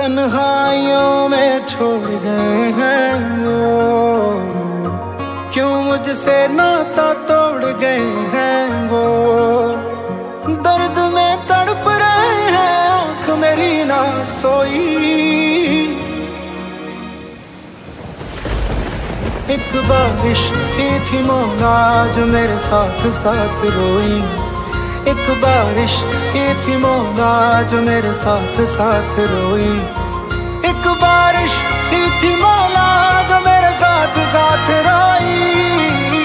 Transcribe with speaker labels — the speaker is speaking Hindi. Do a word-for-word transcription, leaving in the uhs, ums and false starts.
Speaker 1: तन्हाइयों में छोड़ गए हैं वो, क्यों मुझसे नाता तोड़ गए हैं वो। दर्द में तड़प रहे हैं, आँख मेरी ना सोई। एक बारिश की थी मौला जो मेरे साथ साथ रोई। एक बारिश की थी मौला जो मेरे साथ साथ रोई। एक बारिश की थी मौला जो मेरे साथ साथ रोई।